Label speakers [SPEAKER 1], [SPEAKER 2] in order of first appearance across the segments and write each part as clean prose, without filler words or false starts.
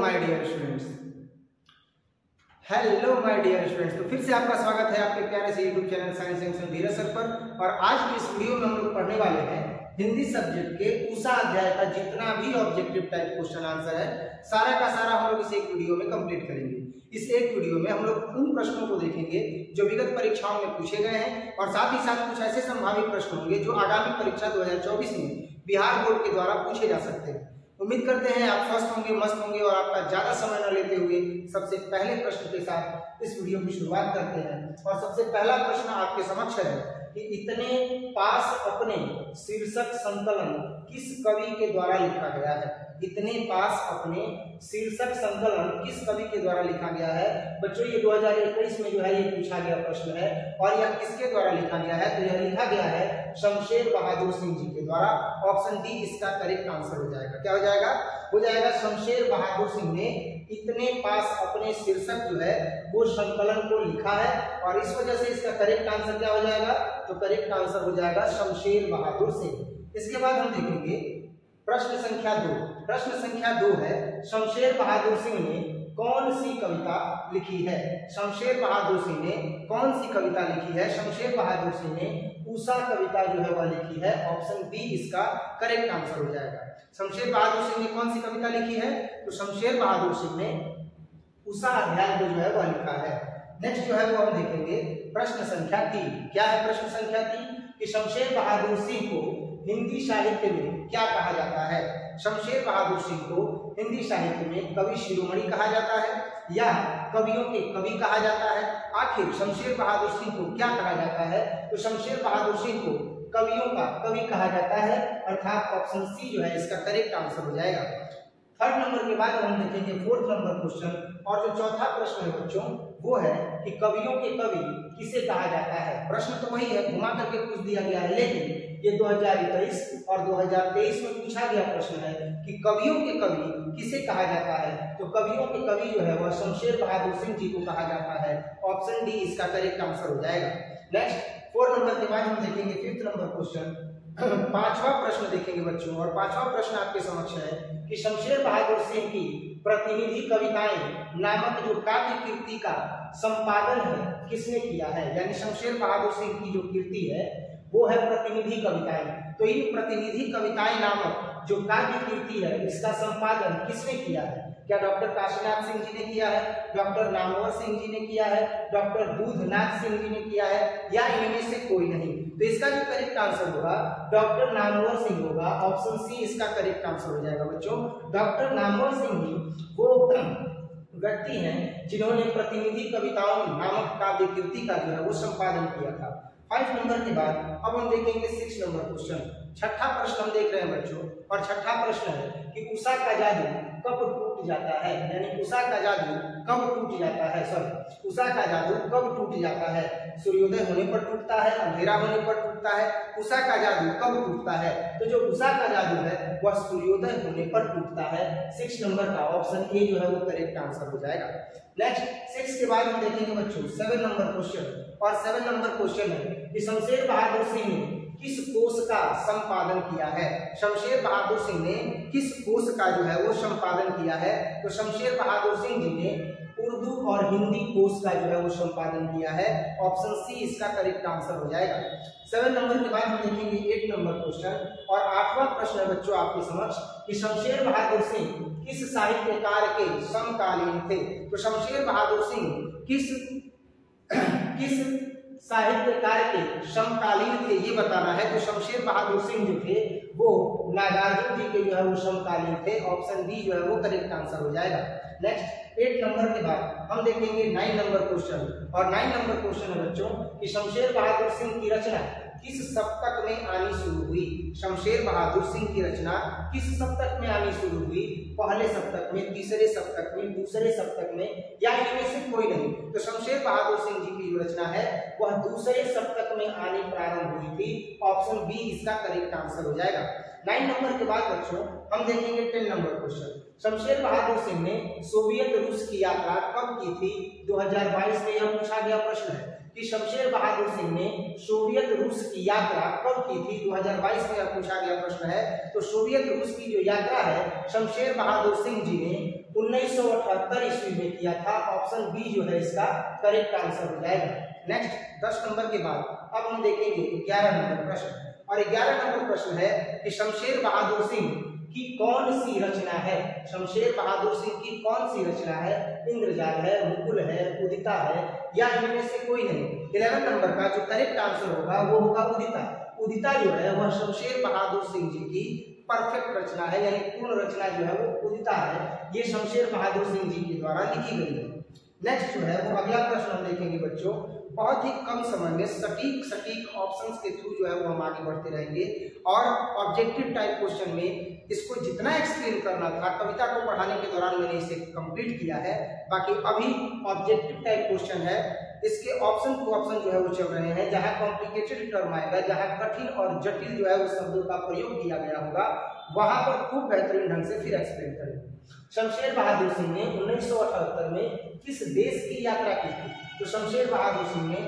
[SPEAKER 1] My dear students, hello my dear students. तो फिर से आपका स्वागत है आपके प्यारे से YouTube channel science junction Dheeraj sir पर। और आज की इस वीडियो में हम लोग पढ़ने वाले हैं हिंदी सब्जेक्ट के उषा अध्याय का जितना भी ऑब्जेक्टिव टाइप क्वेश्चन आंसर है, सारा का सारा हम लोग इस एक वीडियो में कंप्लीट करेंगे। इस एक वीडियो में हम लोग उन प्रश्नों को देखेंगे जो विगत परीक्षाओं में पूछे गए हैं, और साथ ही साथ कुछ ऐसे संभावित प्रश्न होंगे जो आगामी परीक्षा 2024 में बिहार बोर्ड के द्वारा पूछे जा सकते हैं। उम्मीद करते हैं आप स्वस्थ होंगे, मस्त होंगे और आपका ज्यादा समय न लेते हुए सबसे पहले प्रश्न के साथ इस वीडियो की शुरुआत करते हैं। और सबसे पहला प्रश्न आपके समक्ष है कि इतने पास अपने शीर्षक संकलन किस कवि के द्वारा लिखा गया है। इतने पास अपने शीर्षक संकलन किस कवि के द्वारा लिखा गया है। बच्चों ये 2021 में जो है ये पूछा गया प्रश्न है, और यह किसके द्वारा लिखा गया है? तो यह लिखा गया है शमशेर बहादुर सिंह जी के द्वारा। ऑप्शन डी इसका करेक्ट आंसर हो जाएगा। क्या हो जाएगा? हो जाएगा शमशेर बहादुर सिंह ने इतने पास अपने शीर्षक जो है वो संकलन को लिखा है, और इस वजह से इसका करेक्ट आंसर क्या हो जाएगा? तो करेक्ट आंसर हो जाएगा शमशेर बहादुर सिंह। इसके बाद हम देखेंगे प्रश्न संख्या 2। प्रश्न संख्या 2 है शमशेर बहादुर सिंह ने कौन सी कविता लिखी है? शमशेर बहादुर सिंह ने कौन सी कविता लिखी है? शमशेर बहादुर सिंह ने उषा कविता जो है वह लिखी है। ऑप्शन बी इसका करेक्ट आंसर हो जाएगा। शमशेर बहादुर सिंह ने कौन सी कविता लिखी है? तो शमशेर बहादुर सिंह ने उषा अध्याय को जो है वह लिखा है। नेक्स्ट जो है वो हम देखेंगे प्रश्न संख्या 3। क्या है प्रश्न संख्या 3? कि शमशेर बहादुर सिंह को हिंदी साहित्य में क्या कहा जाता है? शमशेर बहादुर सिंह को हिंदी साहित्य में कवि शिरोमणि कहा जाता है या कवियों के कवि कहा जाता है? आखिर शमशेर बहादुर सिंह को क्या कहा जाता है? तो शमशेर बहादुर सिंह को कवियों का कवि कहा जाता है, अर्थात ऑप्शन सी जो है इसका करेक्ट आंसर हो जाएगा। थर्ड नंबर के बाद हम देखेंगे फोर्थ नंबर क्वेश्चन, और जो चौथा प्रश्न है बच्चों वो है कि कवियों के कवि किसे कहा जाता है। प्रश्न तो वही है, घुमा करके पूछ दिया गया है, लेकिन ये 2021 और 2023 में पूछा गया प्रश्न है कि कवियों के कवि किसे कहा जाता है। तो कवियों के कवि जो है वह शमशेर बहादुर सिंह जी को कहा जाता है। ऑप्शन डी इसका करेक्ट आंसर हो जाएगा। नेक्स्ट 4 नंबर के बाद हम देखेंगे 5th नंबर क्वेश्चन। पांचवा प्रश्न देखेंगे बच्चों, और पांचवा प्रश्न आपके समक्ष है कि शमशेर बहादुर सिंह की प्रतिनिधि कविताएं नामक जो काव्य कृति का संपादन है किसने किया है? यानी शमशेर बहादुर सिंह की जो कृति है वो है प्रतिनिधि कविताएं। तो इन प्रतिनिधि कविताएं नामक जो काव्य कृति है इसका संपादन किसने किया है? क्या डॉक्टर काशीनाथ सिंह जी ने किया है, डॉक्टर नामवर सिंह जी ने किया है, डॉक्टर दूधनाथ सिंह जी ने किया है, या इनमें से कोई नहीं? तो इसका जो करेक्ट आंसर होगा डॉक्टर नामवर सिंह होगा। ऑप्शन सी इसका करेक्ट आंसर हो जाएगा बच्चों। डॉक्टर नामवर सिंह जी वो व्यक्ति हैं जिन्होंने प्रतिनिधि कविताओं नामक काव्य कृति का जो है वो संपादन किया था। 5 नंबर के बाद अब हम देखेंगे 6 नंबर क्वेश्चन। छठा प्रश्न हम देख रहे हैं बच्चों, और छठा प्रश्न है कि उषा का जादू कब टूट जाता है? यानी उषा का जादू कब टूट जाता है? सॉरी, उषा का जादू कब टूट जाता है? सूर्योदय होने पर टूटता है, अंधेरा होने पर टूटता है? उषा का जादू कब टूटता है? तो जो उषा का जादू है वह सूर्योदय होने पर टूटता है। 6 नंबर का ऑप्शन ए जो है वो करेक्ट आंसर हो जाएगा। नेक्स्ट 6 के बाद हम देखेंगे बच्चों 7 नंबर क्वेश्चन, और 7 नंबर क्वेश्चन है कि शमशेर बहादुर सिंह ने किस कोश का संपादन किया है? शमशेर बहादुर सिंह ने किस कोश का जो है वो संपादन किया है? तो शमशेर बहादुर सिंह जी ने उर्दू और हिंदी कोश का जो है वो संपादन किया है। ऑप्शन सी इसका करेक्ट आंसर हो जाएगा। 7 नंबर के बाद हम देखेंगे 8 नंबर क्वेश्चन, और 8वां प्रश्न है बच्चों आपके समक्ष कि शमशेर बहादुर सिंह किस साहित्यकार के समकालीन थे? तो शमशेर बहादुर सिंह किस साहित्यकार के समकालीन थे ये बताना है। तो शमशेर बहादुर सिंह जो थे वो नागार्जुन जी के जो है वो समकालीन थे। ऑप्शन डी जो है वो करेक्ट आंसर हो जाएगा। नेक्स्ट 8 नंबर के बाद हम देखेंगे 9 नंबर क्वेश्चन, और 9 नंबर क्वेश्चन है बच्चों कि शमशेर बहादुर सिंह की रचना किस सप्तक में आनी शुरू हुई? शमशेर बहादुर सिंह की रचना किस सप्तक में आनी शुरू हुई? पहले सप्तक में, तीसरे सप्तक में, दूसरे सप्तक में, या इनमें से कोई नहीं? तो शमशेर बहादुर सिंह जी की जो रचना है वह दूसरे सप्तक में आनी प्रारंभ हुई थी। ऑप्शन बी इसका करेक्ट आंसर हो जाएगा। 9 नंबर के बाद बच्चों हम देखेंगे 10 नंबर क्वेश्चन। शमशेर बहादुर सिंह ने सोवियत रूस की यात्रा कब की थी? 2022 में यह पूछा गया प्रश्न है कि शमशेर बहादुर सिंह ने सोवियत रूस की यात्रा कब की थी? 2022 में यह पूछा गया प्रश्न है। तो सोवियत रूस की जो यात्रा है शमशेर बहादुर सिंह जी ने 1978 ईस्वी में किया था। ऑप्शन बी जो है इसका करेक्ट आंसर हो जाएगा। नेक्स्ट 10 नंबर के बाद अब हम देखेंगे 11 नंबर प्रश्न, और 11 नंबर प्रश्न है कि शमशेर बहादुर सिंह की कौन सी रचना है। शमशेर बहादुर सिंह की कौन सी रचना है? इंद्रजाल है, मुकुल है, उदिता है, या इनमें से कोई नहीं। 11 नंबर का जो करेक्ट आंसर होगा वो होगा उदिता। उदिता जो है वह शमशेर बहादुर सिंह जी की परफेक्ट रचना है, यानी पूर्ण रचना जो है वो उदिता है। ये शमशेर बहादुर सिंह जी के द्वारा लिखी गई है। नेक्स्ट जो है वो अगला प्रश्न हम देखेंगे बच्चों, बहुत ही कम समय में सटीक ऑप्शंस के थ्रू जो है वो हम आगे बढ़ते रहेंगे, और ऑब्जेक्टिव टाइप क्वेश्चन में इसको जितना एक्सप्लेन करना था कविता को पढ़ाने के दौरान मैंने इसे कंप्लीट किया है। बाकी अभी ऑब्जेक्टिव टाइप क्वेश्चन है, इसके ऑप्शन टू ऑप्शन जो है वो चल रहे हैं। जहां कॉम्प्लिकेटेड टर्म आएगा, जहां कठिन और जटिल जो है उस शब्दों का प्रयोग किया गया होगा, वहां पर खूब बेहतरीन ढंग से फिर एक्सप्लेन करेंगे। शमशेर बहादुर सिंह ने 1978 में किस देश की यात्रा की थी? तो शमशेर बहादुर सिंह ने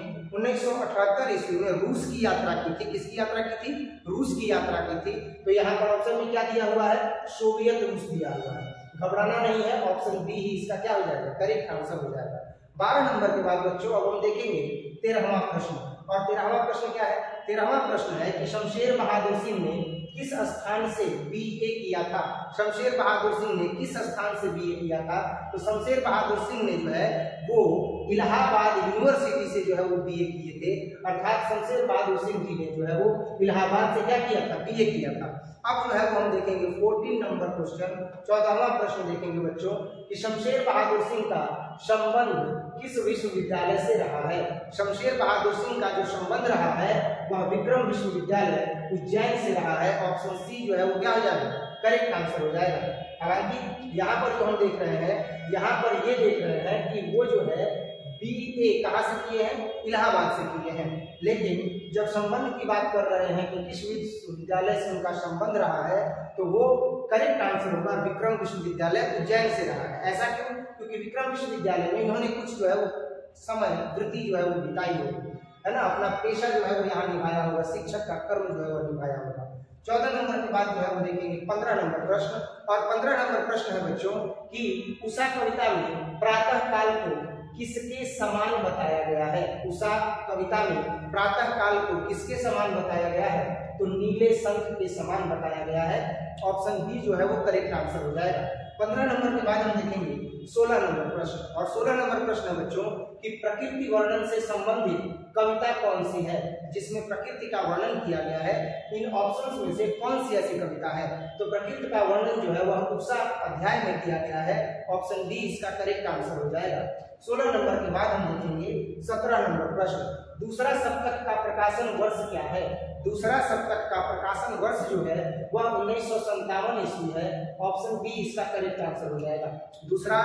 [SPEAKER 1] 1978 ईस्वी में रूस की यात्रा की थी। किसकी यात्रा की थी? रूस की यात्रा की थी। तो यहाँ पर ऑप्शन में क्या दिया हुआ है? सोवियत रूस दिया हुआ है। घबराना नहीं है, ऑप्शन बी ही इसका क्या हो जाएगा? करेक्ट आंसर हो जाएगा। 12 नंबर के बाद बच्चों अब हम देखेंगे 13वां प्रश्न, और 13वां प्रश्न क्या है? 13वां प्रश्न है कि शमशेर बहादुर सिंह ने किस स्थान से बीए किया था? शमशेर बहादुर सिंह ने किस स्थान से बीए किया था? तो शमशेर बहादुर सिंह ने जो है वो इलाहाबाद यूनिवर्सिटी से जो है वो बीए किए थे। अर्थात शमशेर बहादुर सिंह जी ने जो है वो इलाहाबाद से क्या किया था? बीए किया था। अब जो है वो हम देखेंगे 14 नंबर क्वेश्चन, 14वां प्रश्न देखेंगे बच्चों कि शमशेर बहादुर सिंह का संबंध किस विश्वविद्यालय से रहा है? शमशेर बहादुर सिंह का जो संबंध रहा है वह विक्रम विश्वविद्यालय उज्जैन से रहा है। ऑप्शन सी जो है वो क्या हो जाएगा? करेक्ट आंसर हो जाएगा। हालांकि यहाँ पर जो हम देख रहे हैं, यहाँ पर ये देख रहे हैं कि वो जो है बीए कहाँ से किए हैं? इलाहाबाद से किए हैं। लेकिन जब संबंध की बात कर रहे हैं कि किस विश्वविद्यालय से उनका संबंध रहा है, तो वो करेक्ट आंसर होगा विक्रम विश्वविद्यालय उज्जैन से रहा है। ऐसा क्यों? क्योंकि विक्रम विश्वविद्यालय में इन्होंने कुछ जो है वो समय वृत्ति जो है वो बिताई होगी, है ना, अपना पेशा जो है वो यहाँ निभाया होगा, शिक्षक का कर्म जो है वो निभाया होगा। 14 नंबर के बाद जो है वो देखेंगे 15 नंबर प्रश्न, और 15 नंबर प्रश्न है बच्चों कि उषा कविता में प्रातः काल को किसके समान बताया गया है? उषा कविता में प्रातः काल को किसके समान बताया गया है? तो नीले शंख के समान बताया गया है। ऑप्शन बी जो है वो करेक्ट आंसर हो जाएगा। 15 नंबर के बाद हम देखेंगे 16 नंबर प्रश्न, और 16 नंबर प्रश्न है बच्चों कि प्रकृति वर्णन से संबंधित कविता कौन सी है जिसमें प्रकृति का वर्णन किया गया है? इन ऑप्शंस में से कौन सी ऐसी कविता है? तो प्रकृति का वर्णन जो है वह उषा अध्याय में किया गया है। ऑप्शन डी इसका करेक्ट आंसर हो जाएगा। 16 नंबर के बाद हम देखेंगे 17 नंबर प्रश्न, दूसरा सप्तक का प्रकाशन वर्ष क्या है? दूसरा सप्तक का प्रकाशन वर्ष जो है वह 1957 ईस्वी है। ऑप्शन बी इसका करेक्ट आंसर हो जाएगा। दूसरा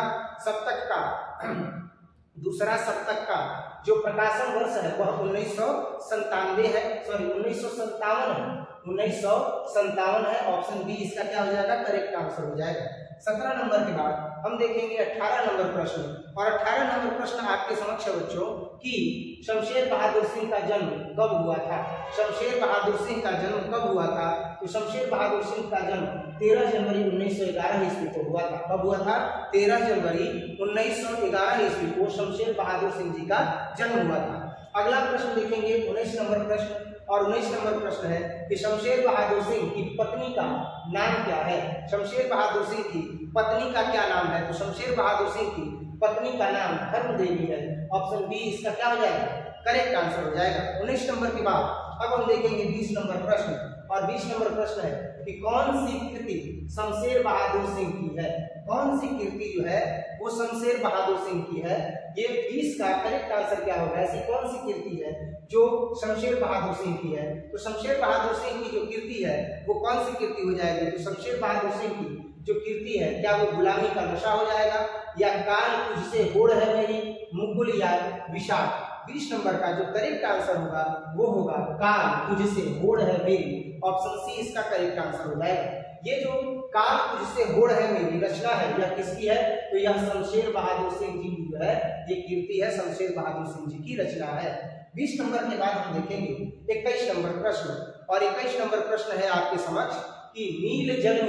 [SPEAKER 1] सप्तक का जो प्रकाशन वर्ष है वह 1997 है, सॉरी 1957 है। ऑप्शन बी इसका क्या हो जाएगा? करेक्ट आंसर हो जाएगा। 17 नंबर के बाद हम देखेंगे 18 नंबर प्रश्न, और 18 नंबर प्रश्न आपके समक्ष है बच्चों कि शमशेर बहादुर सिंह का जन्म कब हुआ था? शमशेर बहादुर सिंह का जन्म कब हुआ था? तो शमशेर बहादुर सिंह का जन्म 13 जनवरी 1911 ईस्वी को हुआ था। कब हुआ था? 13 जनवरी 1911 ईस्वी को शमशेर बहादुर सिंह जी का जन्म हुआ था। अगला प्रश्न देखेंगे 19 नंबर प्रश्न, और 19 नंबर प्रश्न है कि शमशेर बहादुर सिंह की पत्नी का नाम क्या है? शमशेर बहादुर सिंह की पत्नी का क्या नाम है? तो शमशेर बहादुर सिंह की पत्नी का नाम धर्म देवी है। ऑप्शन बी इसका क्या हो जाएगा? करेक्ट आंसर हो जाएगा। 19 नंबर के बाद अब हम देखेंगे 20 नंबर प्रश्न, और 20 नंबर प्रश्न है कि कौन सी कृति शमशेर बहादुर सिंह की है? कौन सी कृति जो है वो शमशेर बहादुर सिंह की है? ये 20 का करेक्ट आंसर क्या होगा? ऐसी कौन सी कृति है जो शमशेर बहादुर सिंह की है? तो शमशेर बहादुर सिंह की जो कृति है वो कौन सी कृति हो जाएगी? तो शमशेर बहादुर सिंह की जो कृति है, क्या वो गुलामी का नशा हो जाएगा, या काल तुझसे होड़ है मेरी, मुकुल, या विशाल? 20 नंबर का जो करेक्ट आंसर होगा वो होगा काल तुझसे होड़ है मेरी। ऑप्शन सी इसका करेक्ट आंसर हो जाएगा। ये जो काल तुझसे होड़ है मेरी रचना है यह किसकी है? तो यह शमशेर बहादुर सिंह जी की जो है ये कृति है, शमशेर बहादुर सिंह जी की रचना है। 20 नंबर के बाद हम देखेंगे 21 नंबर प्रश्न, और 21 नंबर प्रश्न है आपके समक्ष कि नील जल में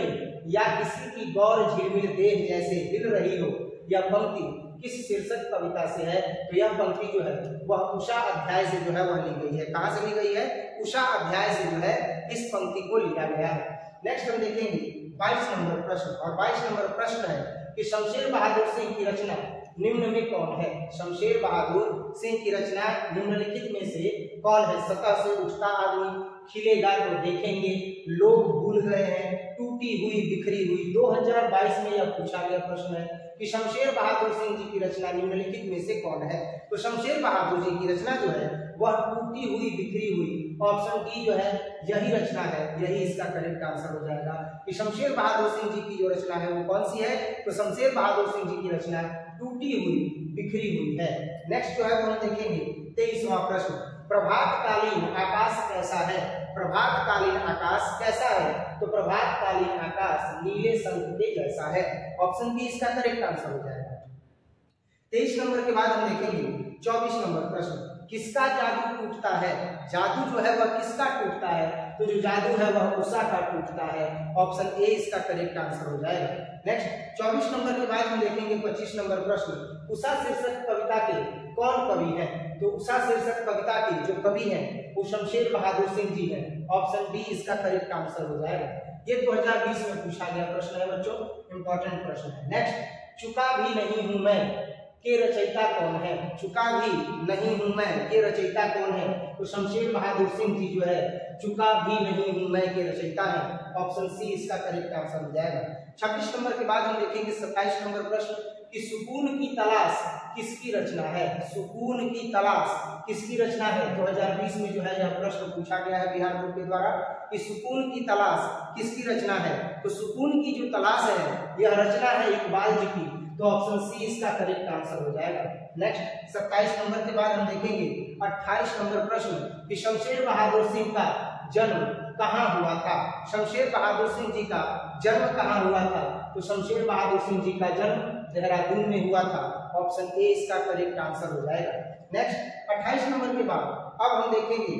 [SPEAKER 1] या किसी की गौर झिलमिल देह जैसे हिल रही हो, यह पंक्ति किस शीर्षक कविता से है? तो यह पंक्ति जो है वह उषा अध्याय से जो है वह ली गई है। कहां से ली गई है? उषा अध्याय से जो है इस पंक्ति को लिया गया है। नेक्स्ट हम देखेंगे 22 नंबर प्रश्न, और 22 नंबर प्रश्न है कि शमशेर बहादुर सिंह की रचना निम्न में कौन है? शमशेर बहादुर सिंह की रचना निम्नलिखित में से कौन है? सतह से उठता आदमी, खिलेगा तो देखेंगे, लोग भूल गए हैं, टूटी हुई बिखरी हुई। 2022 में यह पूछा गया प्रश्न है कि शमशेर बहादुर सिंह जी की रचना निम्नलिखित में से कौन है? तो शमशेर बहादुर जी की रचना जो है वह टूटी हुई बिखरी हुई, ऑप्शन डी जो है यही रचना है, यही इसका करेक्ट आंसर हो जाएगा कि शमशेर बहादुर सिंह जी की जो रचना है वो कौन सी है? तो शमशेर बहादुर सिंह जी की रचना टूटी हुई बिखरी हुई है। नेक्स्ट जो है वो हम देखेंगे 23वां प्रश्न, प्रभातकालीन आकाश कैसा है? प्रभातकालीन आकाश कैसा है? तो प्रभातकालीन आकाश नीले शंख के जैसा है, ऑप्शन बी इसका करेक्ट आंसर हो जाएगा। 23 नंबर के बाद हम देखेंगे 24 नंबर प्रश्न, किसका जादू टूटता है? जादू जो है वह किसका टूटता है? तो जो जादू है वह उषा का टूटता है, ऑप्शन ए इसका करेक्ट आंसर हो जाएगा। नेक्स्ट 24 नंबर के बाद हम देखेंगे 25 नंबर प्रश्न, उषा शीर्षक कविता के कौन कवि हैं? तो उषा शीर्षक कविता के जो कवि हैं वो शमशेर बहादुर सिंह जी हैं, ऑप्शन बी इसका करेक्ट आंसर हो जाएगा। ये 2020 में पूछा गया प्रश्न है बच्चों, इंपॉर्टेंट प्रश्न है। नेक्स्ट, चुका भी नहीं हूं मैं के रचयिता कौन है? चुका भी नहीं हूं मैं के रचयिता कौन है? तो शमशेर बहादुर सिंह जी जो है चुका भी नहीं हूं मैं के रचयिता है, ऑप्शन सी इसका करेक्ट आंसर हो जाएगा। 26 नंबर के बाद हम देखेंगे 27 नंबर प्रश्न कि सुकून की तलाश किसकी रचना है? सुकून की तलाश किसकी रचना है? 2020 में जो है यह प्रश्न पूछा गया है बिहार बोर्ड के द्वारा कि सुकून की तलाश किसकी रचना है? तो सुकून की जो तलाश है यह रचना है इकबाल जी की, तो ऑप्शन सी इसका करेक्ट आंसर हो जाएगा। नेक्स्ट 27 नंबर के बाद हम देखेंगे 28 नंबर प्रश्न कि शमशेर बहादुर सिंह का जन्म कहाँ हुआ था? शमशेर बहादुर सिंह जी का जन्म कहाँ हुआ था? तो शमशेर बहादुर सिंह जी का जन्म देहरादून में हुआ था, ऑप्शन ए इसका करेक्ट आंसर हो जाएगा। नेक्स्ट 28 नंबर के बाद अब हम देखेंगे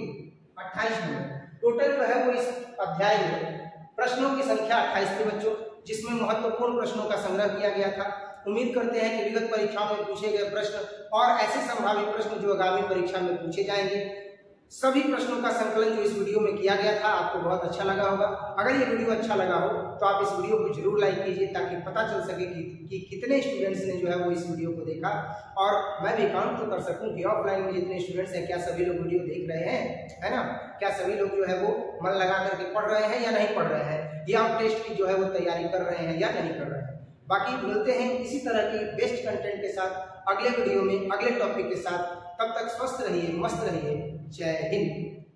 [SPEAKER 1] 28 नंबर, टोटल जो है वो इस अध्याय में प्रश्नों की संख्या 28 थी बच्चों, जिसमें महत्वपूर्ण प्रश्नों का संग्रह किया गया था। उम्मीद करते हैं कि विगत परीक्षाओं में पूछे गए प्रश्न और ऐसे संभावित प्रश्न जो आगामी परीक्षा में पूछे जाएंगे, सभी प्रश्नों का संकलन जो इस वीडियो में किया गया था आपको बहुत अच्छा लगा होगा। अगर ये वीडियो अच्छा लगा हो तो आप इस वीडियो को जरूर लाइक कीजिए ताकि पता चल सके कि कितने स्टूडेंट्स ने जो है वो इस वीडियो को देखा, और मैं भी काउंट तो कर सकूं कि ऑफलाइन में जितने स्टूडेंट्स हैं क्या सभी लोग वीडियो देख रहे हैं, है ना? क्या सभी लोग जो है वो मन लगा करके पढ़ रहे हैं या नहीं पढ़ रहे हैं, या आप टेस्ट की जो है वो तैयारी कर रहे हैं या नहीं कर रहे हैं। बाकी मिलते हैं इसी तरह की बेस्ट कंटेंट के साथ अगले वीडियो में अगले टॉपिक के साथ। तब तक स्वस्थ रहिए, मस्त रहिए। जय हिंद।